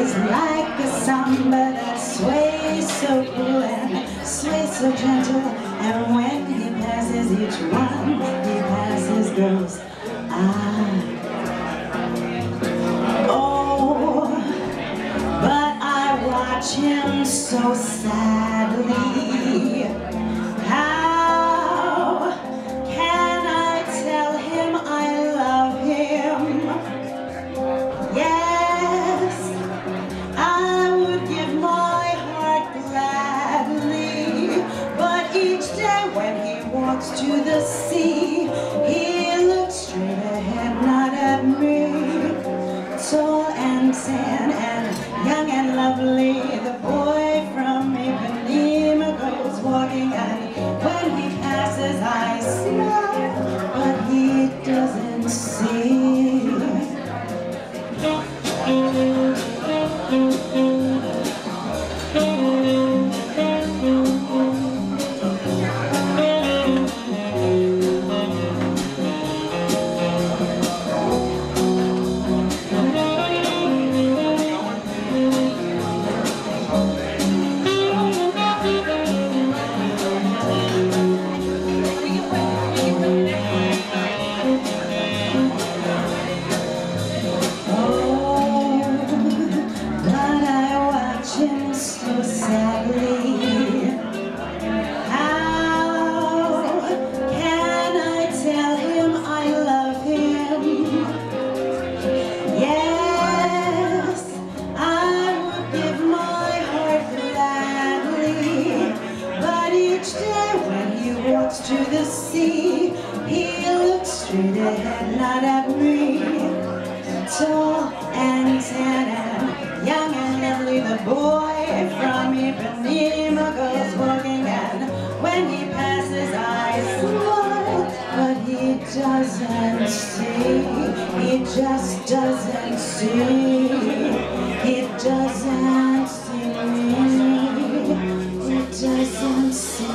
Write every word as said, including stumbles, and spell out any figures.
He's like a samba that sways so cool and sways so gentle. And when he passes each one, he passes girls. Ah, oh, but I watch him so sadly. How can I tell him I love him? Yes, I would give my heart gladly, but each day when he walks to the sea, he looks straight ahead, not at me. Tall and tan and young and lovely, the boy from Ipanema goes walking, and when he passes I smile, but he doesn't see. So sadly, how can I tell him I love him? Yes, I would give my heart gladly, but each day when he walks to the sea, he looks straight ahead, not at me. Tall and tan and young and lovely, the boy from Ipanema goes walking, and when he passes I smile, but he doesn't see. He just doesn't see. He doesn't see me. He doesn't see.